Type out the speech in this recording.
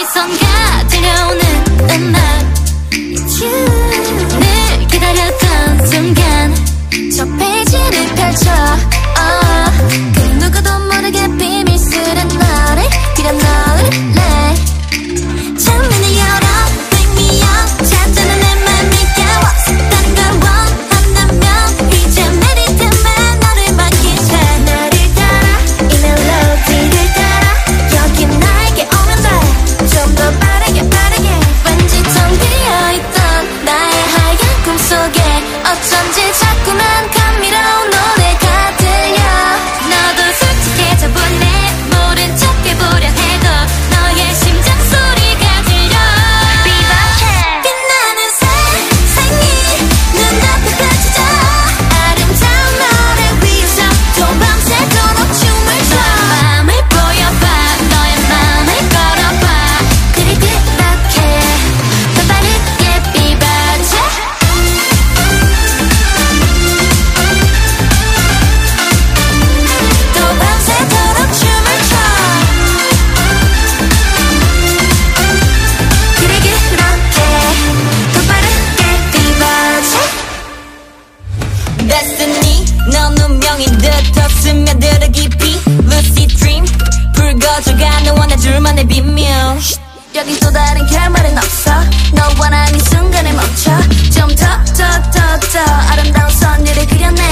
어디선가 들려오는 음악 늘 기다렸던 순간 저 페이지를 펼쳐 그 누구도 모르게 비밀스런 너를 그려 넣을래 창문을 열어 Wake me up 찾아는 내 맘이 깨워 다른 걸 원한다면 이제 내릴 때만 너를 맡기자 나를 따라 이 멜로디를 따라 여기 나에게 오면 돼 좀 더 빠르게 왠지 텅 비어있던 나의 하얀 꿈속에 어쩐지 자꾸만 감미로운 노래가 들려 너도 솔직해져보네 모른 척 해보려 해도 너의 심장 소리가 들려 빛나는 세상이 눈앞에 펼쳐져 아름다운 너를 위해서 또 밤새도록 춤을 춰 맘을 보여봐 너의 맘을 걸어봐 그래 그렇게 더 빠르게 비바져 또 밤새도록 춤을 춰 그래 그렇게 더 빠르게 비바져 Destiny 넌 운명인 듯 없으면 들어 깊이 Lucid dream 붉어져가는 원해줄만의 비밀 여긴 또 다른 결말은 없어 너와 난 이 순간에 멈춰 좀 더 아름다운 선율을 그려내